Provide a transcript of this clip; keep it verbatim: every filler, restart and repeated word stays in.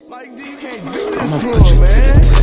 Like, you can't do this to him, man.